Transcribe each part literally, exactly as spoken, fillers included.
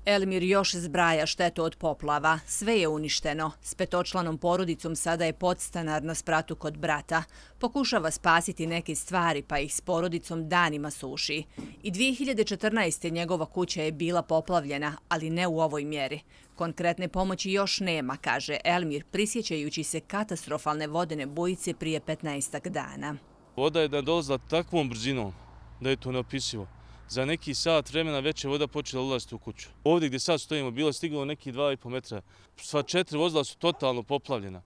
Elmir još zbraja štetu od poplava. Sve je uništeno. S petočlanom porodicom sada je podstanar na spratu kod brata. Pokušava spasiti neke stvari pa ih s porodicom danima suši. I dvije hiljade četrnaeste. njegova kuća je bila poplavljena, ali ne u ovoj mjeri. Konkretne pomoći još nema, kaže Elmir, prisjećajući se katastrofalne vodene bujice prije petnaestak dana. Voda je dolazila takvom brzinom da je to neopisivo. Za neki sat vremena već je voda počela ulaziti u kuću. Ovdje gdje sad stojimo bilo je stiglo neki dva i po metra. Sva četiri vozila su totalno poplavljena.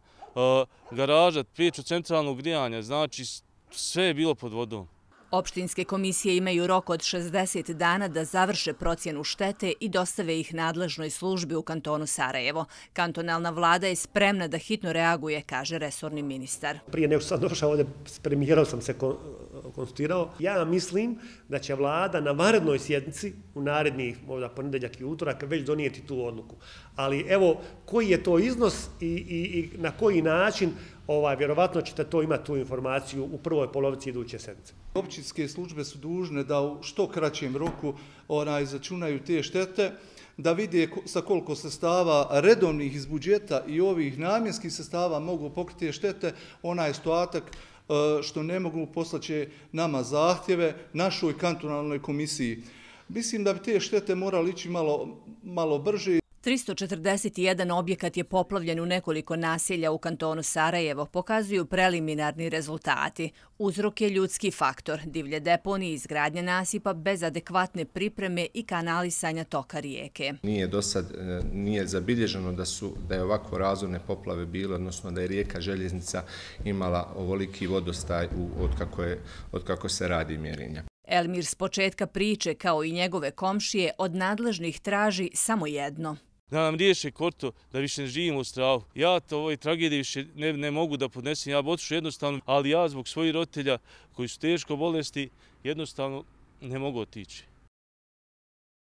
Garaža, peć od centralnog grijanja, znači sve je bilo pod vodom. Opštinske komisije imaju rok od šezdeset dana da završe procjenu štete i dostave ih nadležnoj službi u kantonu Sarajevo. Kantonalna vlada je spremna da hitno reaguje, kaže resorni ministar. Prije nego što sam došao ovdje s premijerom sam se konsultirao. Ja mislim da će vlada na vanrednoj sjednici u narednih možda ponedjeljak i utorak već donijeti tu odluku. Ali evo koji je to iznos i, i, i na koji način, ovaj, vjerovatno ćete to imati tu informaciju u prvoj polovici iduće sedmice. Općinske službe su dužne da u što kraćem roku ona izračunaju te štete, da vide sa koliko sredstava redovnih iz budžeta i ovih namjenskih sredstava mogu pokriti štete, onaj stotak što ne mogu poslaće nama zahtjeve našoj kantonalnoj komisiji. Mislim da bi te štete morali ići malo, malo brže. tristo četrdeset jedan objekat je poplavljen u nekoliko naselja u kantonu Sarajevo, pokazuju preliminarni rezultati. Uzrok je ljudski faktor, divlje deponije, izgradnja nasipa bez adekvatne pripreme i kanalisanja toka rijeke. Nije do sad, nije zabilježeno da su da je ovako razorne poplave bile, odnosno da je rijeka Željeznica imala ovoliki vodostaj od kako, je, od kako se radi mjerenja. Elmir s početka priče, kao i njegove komšije, od nadležnih traži samo jedno. Da nam riješe korto, da više ne živimo u strahu. Ja to ovoj tragediji više ne, ne mogu da podnesem, ja bi otišao jednostavno, ali ja zbog svojih roditelja koji su teško bolesti jednostavno ne mogu otići.